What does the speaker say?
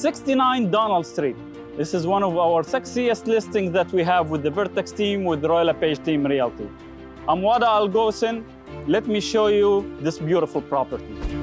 69 Donald Street. This is one of our sexiest listings that we have with the Vertex team, with the Royal LePage team Realty. I'm Wada al-ghosen. Let me show you this beautiful property.